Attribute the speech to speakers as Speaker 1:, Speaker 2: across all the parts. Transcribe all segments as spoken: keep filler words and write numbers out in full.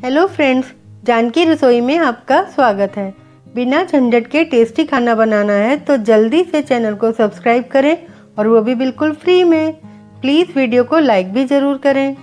Speaker 1: Hello friends, Janaki रसोई में आपका स्वागत है। बिना झंझट के टेस्टी खाना बनाना है तो जल्दी से चैनल को सब्सक्राइब करें और वो भी बिल्कुल फ्री में। प्लीज़ वीडियो को लाइक भी ज़रूर करें।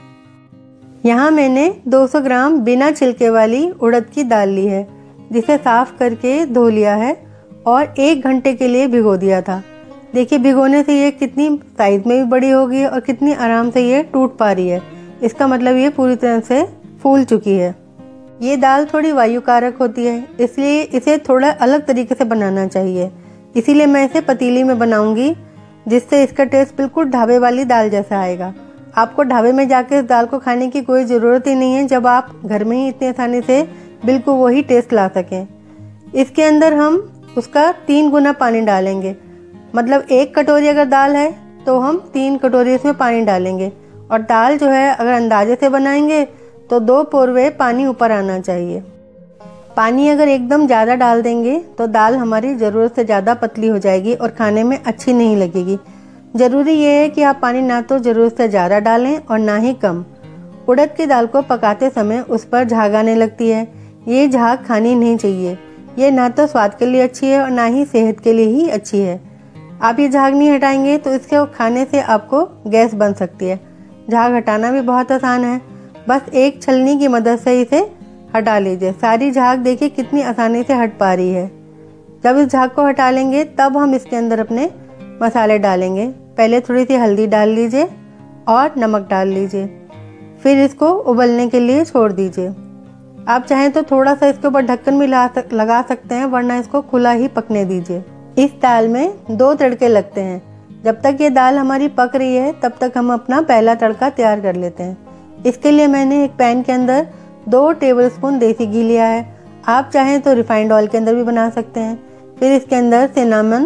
Speaker 1: यहाँ मैंने दो सौ ग्राम बिना छिलके वाली उड़द की दाल ली है, जिसे साफ़ करके धो लिया है और एक घंटे के लिए भिगो दिया था। देखिए भिगोने से ये कितनी साइज़ में भी बड़ी हो गई है और कितनी आराम से ये टूट पा रही है। इसका मतलब ये पूरी तरह से फूल चुकी है। ये दाल थोड़ी वायुकारक होती है, इसलिए इसे थोड़ा अलग तरीके से बनाना चाहिए। इसीलिए मैं इसे पतीली में बनाऊंगी, जिससे इसका टेस्ट बिल्कुल ढाबे वाली दाल जैसा आएगा। आपको ढाबे में जाकर इस दाल को खाने की कोई ज़रूरत ही नहीं है, जब आप घर में ही इतनी आसानी से बिल्कुल वही टेस्ट ला सकें। इसके अंदर हम उसका तीन गुना पानी डालेंगे, मतलब एक कटोरी अगर दाल है तो हम तीन कटोरी इसमें पानी डालेंगे। और दाल जो है अगर अंदाजे से बनाएंगे तो दो पोरवे पानी ऊपर आना चाहिए। पानी अगर एकदम ज़्यादा डाल देंगे तो दाल हमारी ज़रूरत से ज़्यादा पतली हो जाएगी और खाने में अच्छी नहीं लगेगी। ज़रूरी ये है कि आप पानी ना तो ज़रूरत से ज़्यादा डालें और ना ही कम। उड़द की दाल को पकाते समय उस पर झाग आने लगती है। ये झाग खानी नहीं चाहिए। ये ना तो स्वाद के लिए अच्छी है और ना ही सेहत के लिए ही अच्छी है। आप ये झाग नहीं हटाएंगे तो इसके खाने से आपको गैस बन सकती है। झाग हटाना भी बहुत आसान है, बस एक छलनी की मदद से इसे हटा लीजिए। सारी झाग देखिए कितनी आसानी से हट पा रही है। जब इस झाग को हटा लेंगे तब हम इसके अंदर अपने मसाले डालेंगे। पहले थोड़ी सी हल्दी डाल लीजिए और नमक डाल लीजिए, फिर इसको उबलने के लिए छोड़ दीजिए। आप चाहें तो थोड़ा सा इसके ऊपर ढक्कन भी लगा सकते हैं, वरना इसको खुला ही पकने दीजिए। इस दाल में दो तड़के लगते हैं। जब तक ये दाल हमारी पक रही है तब तक हम अपना पहला तड़का तैयार कर लेते हैं। इसके लिए मैंने एक पैन के अंदर दो टेबलस्पून देसी घी लिया है। आप चाहें तो रिफाइंड ऑयल के अंदर भी बना सकते हैं। फिर इसके अंदर सिनामन,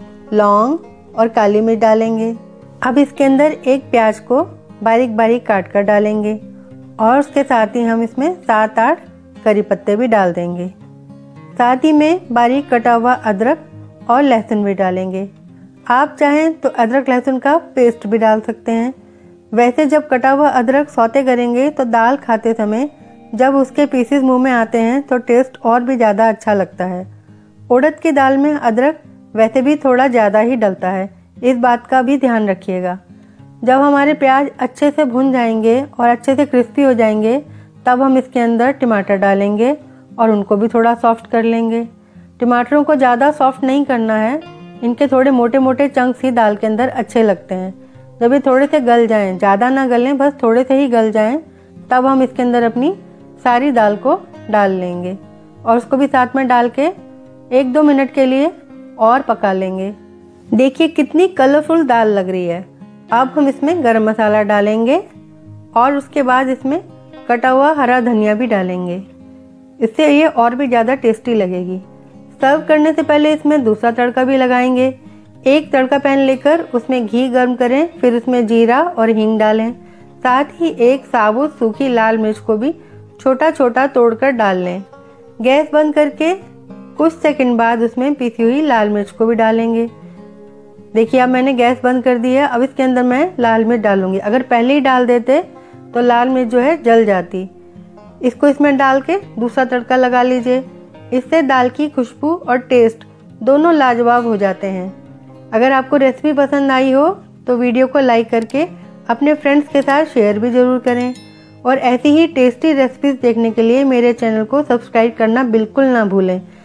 Speaker 1: लौंग और काली मिर्च डालेंगे। अब इसके अंदर एक प्याज को बारीक बारीक काट कर डालेंगे और उसके साथ ही हम इसमें सात आठ करी पत्ते भी डाल देंगे। साथ ही में बारीक कटा हुआ अदरक और लहसुन भी डालेंगे। आप चाहें तो अदरक लहसुन का पेस्ट भी डाल सकते हैं। वैसे जब कटा हुआ अदरक सौते करेंगे तो दाल खाते समय जब उसके पीसेस मुंह में आते हैं तो टेस्ट और भी ज़्यादा अच्छा लगता है। उड़द की दाल में अदरक वैसे भी थोड़ा ज़्यादा ही डलता है, इस बात का भी ध्यान रखिएगा। जब हमारे प्याज अच्छे से भुन जाएंगे और अच्छे से क्रिस्पी हो जाएंगे तब हम इसके अंदर टमाटर डालेंगे और उनको भी थोड़ा सॉफ्ट कर लेंगे। टमाटरों को ज़्यादा सॉफ्ट नहीं करना है, इनके थोड़े मोटे मोटे चंक्स ही दाल के अंदर अच्छे लगते हैं। जब ये थोड़े से गल जाएं, ज़्यादा ना गलें, बस थोड़े से ही गल जाएं, तब हम इसके अंदर अपनी सारी दाल को डाल लेंगे और उसको भी साथ में डाल के एक दो मिनट के लिए और पका लेंगे। देखिए कितनी कलरफुल दाल लग रही है। अब हम इसमें गरम मसाला डालेंगे और उसके बाद इसमें कटा हुआ हरा धनिया भी डालेंगे। इससे ये और भी ज़्यादा टेस्टी लगेगी। सर्व करने से पहले इसमें दूसरा तड़का भी लगाएंगे। एक तड़का पैन लेकर उसमें घी गर्म करें, फिर उसमें जीरा और हींग डालें। साथ ही एक साबुत सूखी लाल मिर्च को भी छोटा छोटा तोड़कर डाल लें। गैस बंद करके कुछ सेकंड बाद उसमें पिसी हुई लाल मिर्च को भी डालेंगे। देखिए अब मैंने गैस बंद कर दी है। अब इसके अंदर मैं लाल मिर्च डालूंगी। अगर पहले ही डाल देते तो लाल मिर्च जो है जल जाती। इसको इसमें डाल के दूसरा तड़का लगा लीजिए। इससे दाल की खुशबू और टेस्ट दोनों लाजवाब हो जाते हैं। अगर आपको रेसिपी पसंद आई हो तो वीडियो को लाइक करके अपने फ्रेंड्स के साथ शेयर भी ज़रूर करें और ऐसी ही टेस्टी रेसिपीज़ देखने के लिए मेरे चैनल को सब्सक्राइब करना बिल्कुल ना भूलें।